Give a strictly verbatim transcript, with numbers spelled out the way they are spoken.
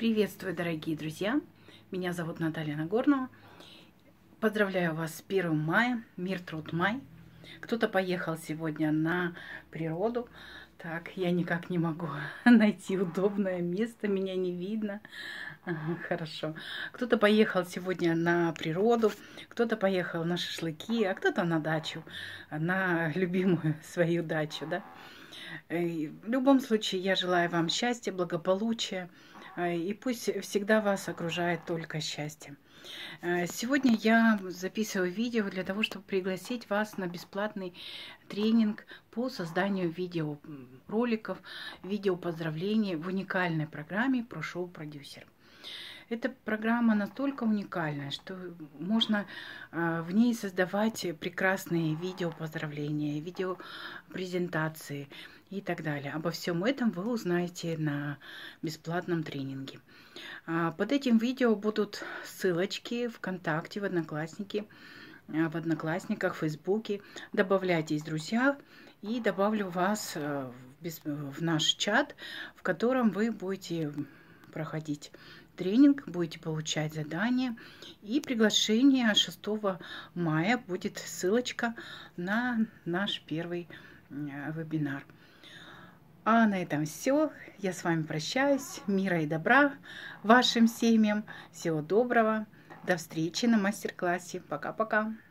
Приветствую, дорогие друзья! Меня зовут Наталья Нагорнова. Поздравляю вас с первым мая. Мир, труд, май. Кто-то поехал сегодня на природу. Так, я никак не могу найти удобное место, меня не видно. Ага, хорошо. Кто-то поехал сегодня на природу, кто-то поехал на шашлыки, а кто-то на дачу, на любимую свою дачу, да? И в любом случае, я желаю вам счастья, благополучия, и пусть всегда вас окружает только счастье. Сегодня я записываю видео для того, чтобы пригласить вас на бесплатный тренинг по созданию видеороликов, видео поздравлений в уникальной программе про шоу-продюсер. Эта программа настолько уникальная, что можно в ней создавать прекрасные видео поздравления, видео презентации и так далее. Обо всем этом вы узнаете на бесплатном тренинге. Под этим видео будут ссылочки ВКонтакте, в Одноклассники, в Одноклассниках, в Фейсбуке. Добавляйтесь, друзья, и добавлю вас в наш чат, в котором вы будете проходить тренинг, будете получать задания, и приглашение шестого мая будет ссылочка на наш первый вебинар. А на этом все. Я с вами прощаюсь. Мира и добра вашим семьям. Всего доброго. До встречи на мастер-классе. Пока-пока.